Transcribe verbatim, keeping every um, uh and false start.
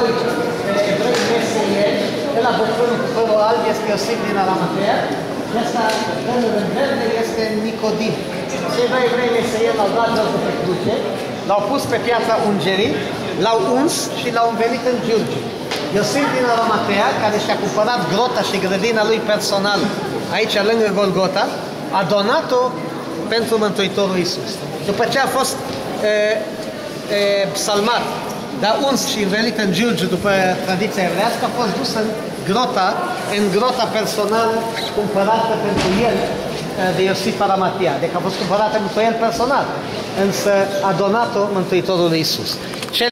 doi evrei meseieni, ăla bătrânul cu părul alb este Iosif din Arimatea, ăsta tânăr în verde este Nicodim. Cei doi evrei meseieni l-au dat jos de pe cruce, l-au pus pe piața Ungerii, l-au uns și l-au învelit în Giurgiu. Iosif din Arimatea, care și-a cumpărat grota și grădina lui personală aici lângă Golgota, a donat-o pentru Mântuitorul Iisus. După ce a fost e, e, psalmat, dar uns și învelit în Giurgiu după tradiția evrească, a fost dus în grota, în grota personală cumpărată pentru el de Iosif Arimatea. Deci a fost cumpărată pentru el personal, însă a donat-o Mântuitorul Iisus.